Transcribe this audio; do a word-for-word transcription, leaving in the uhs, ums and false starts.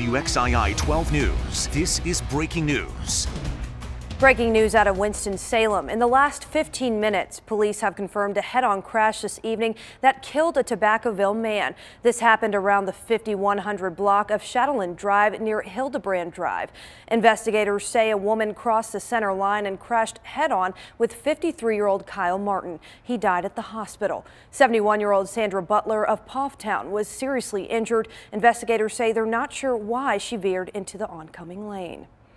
W X I I twelve News. This is breaking news. Breaking news out of Winston-Salem. In the last fifteen minutes, police have confirmed a head-on crash this evening that killed a Tobaccoville man. This happened around the fifty-one hundred block of Chatelain Drive near Hildebrand Drive. Investigators say a woman crossed the center line and crashed head-on with fifty-three-year-old Kyle Martin. He died at the hospital. seventy-one-year-old Sandra Butler of Paughtown was seriously injured. Investigators say they're not sure why she veered into the oncoming lane.